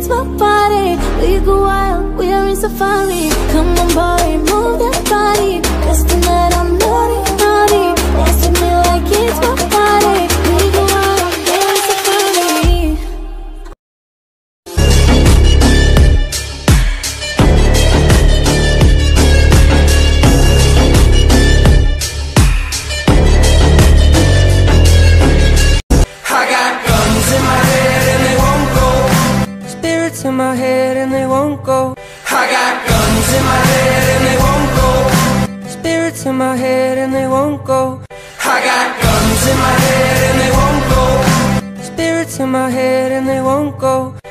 kids will party. We go wild, we are in safari. Come on boy, move that body. Cause tonight I'm naughty, naughty. Dance with me like kids will party. We go wild, we are in safari. In my head and they won't go. I got guns in my head and they won't go. Spirits in my head and they won't go. I got guns in my head and they won't go. Spirits in my head and they won't go.